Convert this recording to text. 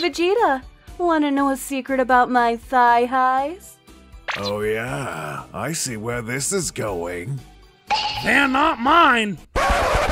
Vegeta. Wanna know a secret about my thigh highs? Oh yeah, I see where this is going. They're not mine!